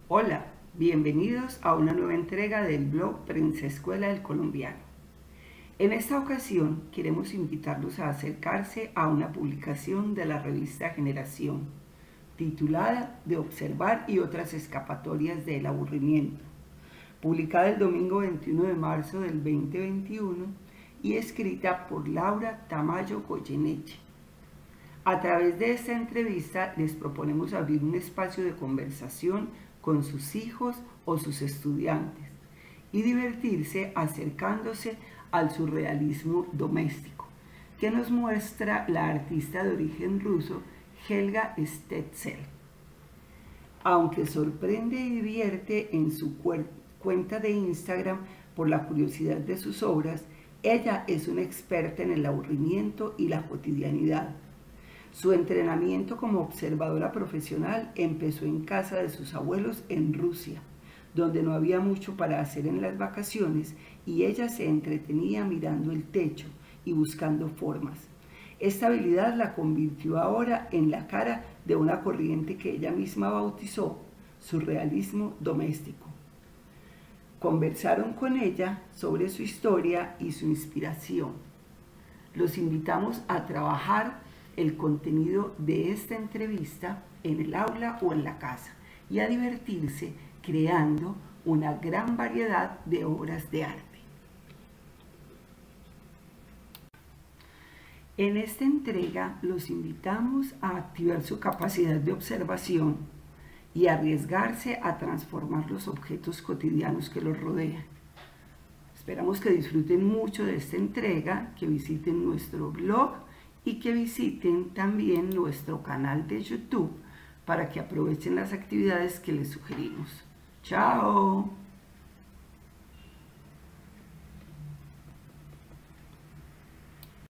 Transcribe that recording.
Hola, bienvenidos a una nueva entrega del blog Prensa Escuela del Colombiano. En esta ocasión queremos invitarlos a acercarse a una publicación de la revista Generación, titulada De observar y otras escapatorias del aburrimiento, publicada el domingo 21 de marzo del 2021 y escrita por Laura Tamayo Goyeneche. A través de esta entrevista les proponemos abrir un espacio de conversación con sus hijos o sus estudiantes y divertirse acercándose al surrealismo doméstico que nos muestra la artista de origen ruso Helga Stetzel. Aunque sorprende y divierte en su cuenta de Instagram por la curiosidad de sus obras, ella es una experta en el aburrimiento y la cotidianidad. Su entrenamiento como observadora profesional empezó en casa de sus abuelos en Rusia, donde no había mucho para hacer en las vacaciones y ella se entretenía mirando el techo y buscando formas. Esta habilidad la convirtió ahora en la cara de una corriente que ella misma bautizó surrealismo doméstico. Conversaron con ella sobre su historia y su inspiración. Los invitamos a trabajar el contenido de esta entrevista en el aula o en la casa y a divertirse creando una gran variedad de obras de arte. En esta entrega los invitamos a activar su capacidad de observación y arriesgarse a transformar los objetos cotidianos que los rodean. Esperamos que disfruten mucho de esta entrega, que visiten nuestro blog y que visiten también nuestro canal de YouTube para que aprovechen las actividades que les sugerimos. ¡Chao!